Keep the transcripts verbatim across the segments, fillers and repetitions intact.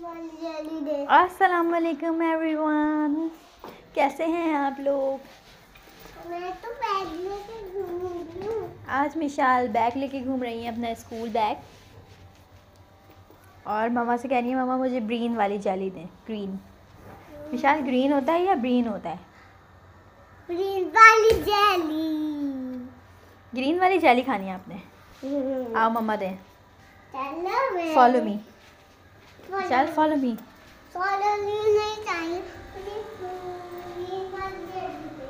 अस्सलाम वालेकुम एवरीवन, कैसे हैं आप लोग। मैं तो बैग लेके घूम रही हूँ। आज मिशाल बैग लेके घूम रही है, अपना स्कूल बैग। और मामा से कह रही है मामा मुझे ग्रीन वाली जाली दें। ग्रीन मिशाल, ग्रीन होता है या ग्रीन होता है? ग्रीन वाली जेली। ग्रीन वाली जाली खानी है आपने? आओ मम्मा दें। चलो follow me Mishal, follow me. Follow me नहीं चाहिए, मुझे ग्रीन वाली जेली दे।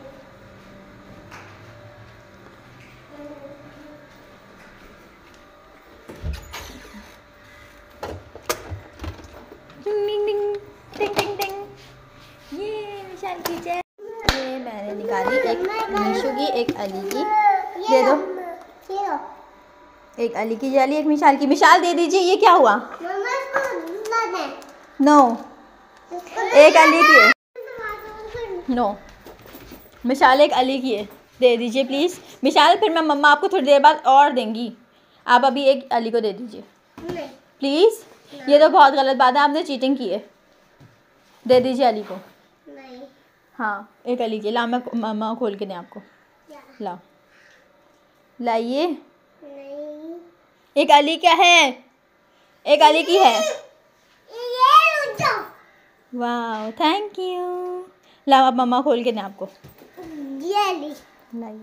टिंग टिंग टिंग टिंग टिंग। ये मिशाल की जय। ये मैंने निकाली, एक मीशू की, एक अली की। दे दो। ये लो। एक अली की जाली, एक मिशाल की। मिशाल दे दीजिए। ये क्या हुआ? मम्मा इसको ना दे। नो, एक अली की है। नो, मिशाल एक अली की है, दे दीजिए प्लीज़ मिशाल। फिर मैं मम्मा आपको थोड़ी देर बाद और देंगी, आप अभी एक अली को दे दीजिए नहीं। प्लीज़। ये तो बहुत गलत बात है, आपने चीटिंग की है। दे दीजिए अली को। नहीं। हाँ, एक अली की। ला मैं मम्मा खोल के दें आपको। ला लाइए। नहीं। एक अली क्या है? एक अली की है। ये लो। वाह, थैंक यू। ला आप मम्मा खोल के दें आपको। जेली। लाइए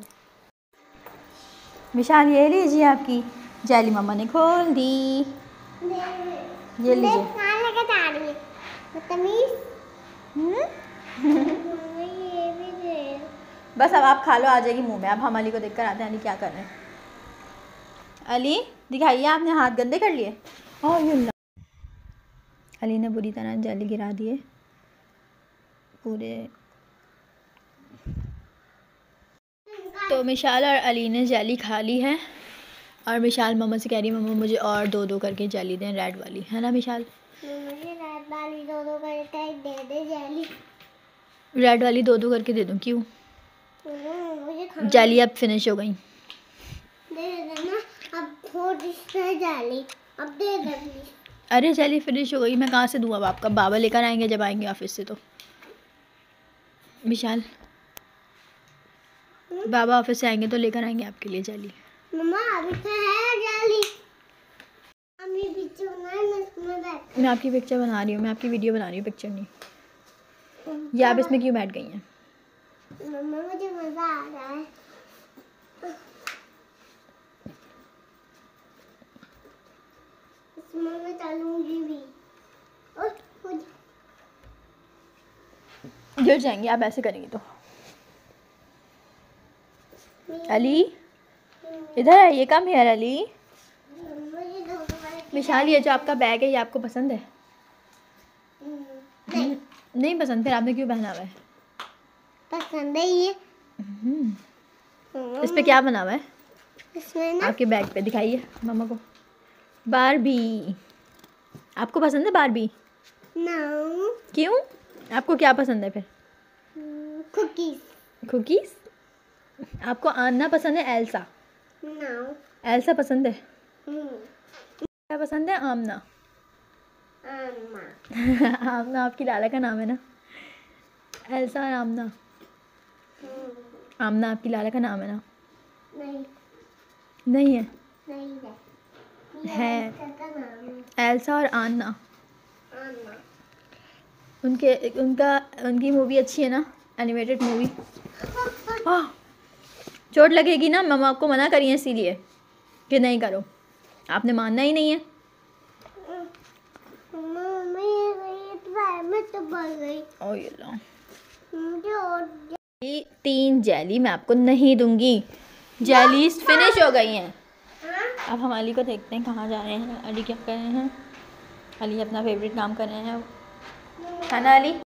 विशाल, ये लीजिए आपकी जाली, मम्मा ने खोल दी। ये लीजिए। ये भी दे। बस अब आप खा लो, आ जाएगी मुंह में। अब हम अली को देख कर आते हैं अली क्या कर रहे हैं। अली दिखाइए, आपने हाथ गंदे कर लिए। ओह अल्लाह, अली ने बुरी तरह जाली गिरा दिए पूरे। तो मिशाल और अली ने जाली खा ली है, और मिशाल मम्मा से कह रही है मम्मा मुझे और दो दो करके जाली दें, रेड वाली, है ना मिशाल? मुझे रेड वाली दो दो करके दे दे जाली। रेड वाली दो दो करके दे दूँ? क्यों? मुझे खाना जाली अब फिनिश हो गई। दे देना। अब थोड़ी सी जाली अब दे दे प्लीज। अरे जाली फिनिश हो गई, मैं कहाँ से दूँ अब आपका? बाबा लेकर आएंगे जब आएंगे ऑफिस से। तो विशाल, बाबा ऑफिस से आएंगे तो लेकर आएंगे आपके लिए जाली। मम्मा अभी तो है जाली। अभी पिक्चर बनाए, मैं इसमें बैठ। मैं आपकी पिक्चर बना रही हूँ, मैं आपकी वीडियो बना रही हूँ, पिक्चर नहीं। ये आप इसमें क्यों बैठ गई हैं? मम्मा मुझे मजा आ रहा है। इसमें मैं चलूंगी भी। और खुद गिर जाएंगे आप ऐसे करेंगे तो। अली इधर है, ये कम है अली। मुझे दो दो करके। विशाल, ये जो आपका बैग है ये आपको पसंद है? नहीं नहीं पसंद? फिर आपने क्यों पहना हुआ है? पसंद है ये। इस पे क्या बना हुआ है? इसमें ना आपके बैग पे दिखाइए मम्मा को। बारबी। आपको पसंद है बारबी? नो। क्यों? आपको क्या पसंद है फिर? कुकीज। कुकीज? आपको आन्ना पसंद है? एल्सा? नो। एल्सा पसंद है? क्या पसंद है? आमना? अम्मा। आमना आपकी लाला का नाम है ना? एल्सा और आमना। आमना आपकी लाला का नाम है ना? नहीं नहीं है? नहीं है। ये है। इसका नाम है। एल्सा और आन्ना। अम्मा। उनके उनका उनकी मूवी अच्छी है ना, एनिमेटेड मूवी। आह, चोट लगेगी ना, मम्मा आपको मना करी है इसीलिए कि नहीं करो, आपने मानना ही नहीं है। मम्मा ये गई तो मैं तो बढ़ गई। ओह ये लो, मुझे और ये तीन जेली मैं आपको नहीं दूंगी, जेलीज फिनिश हो गई हैं। अब हम अली को देखते हैं कहाँ जा रहे हैं। अली क्या कर रहे हैं? अली अपना फेवरेट काम कर रहे हैं, है ना अली?